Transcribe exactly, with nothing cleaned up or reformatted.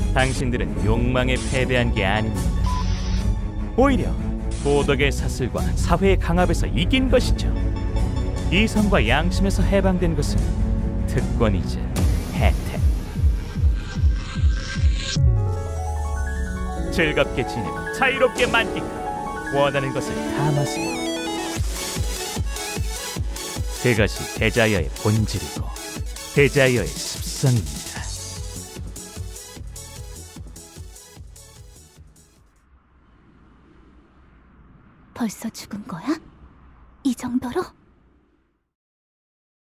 당신들은 욕망에 패배한 게 아닙니다. 오히려 도덕의 사슬과 사회의 강압에서 이긴 것이죠. 이성과 양심에서 해방된 것은 특권이자 혜택. 즐겁게 지내고 자유롭게 만끽. 원하는 것을 담아세요. 그것이 데자이어의 본질이고 데자이어의 습성입니다. 벌써 죽은 거야? 이 정도로?